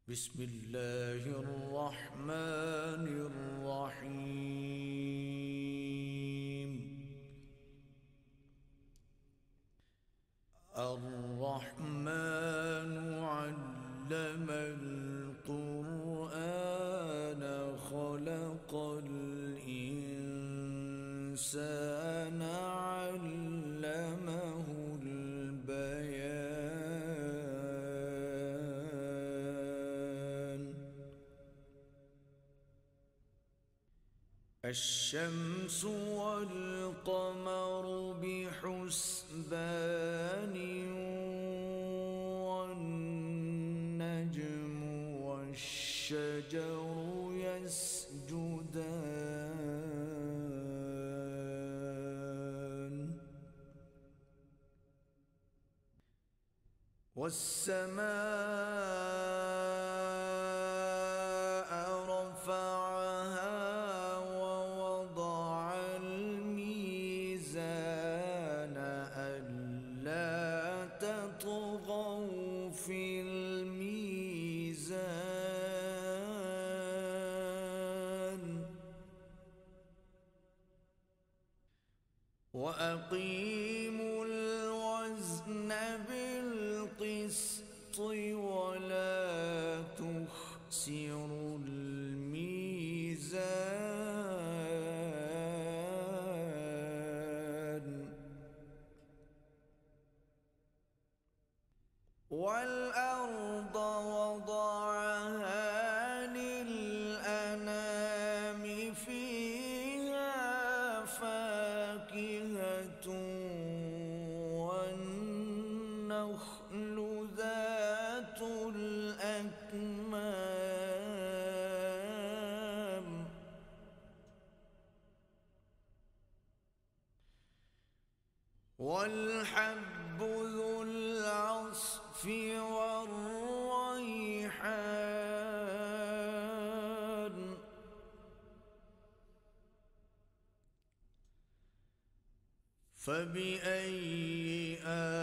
بسم الله الرحمن الرحيم. الرحمن علم القرآن خلق الإنسان علمه البيان. الشمس والقمر بحسبان والنجم والشجر يسجدان والسماء رفعها ووضع الميزان ألا تطغوا في الميزان وأقيموا الوزن بالقسط ولا تخسروا الميزان والأرض وضعها للأنام فيها فاكهة والنخل ذات الأكمام والحب ذو العصف والريحان فبأي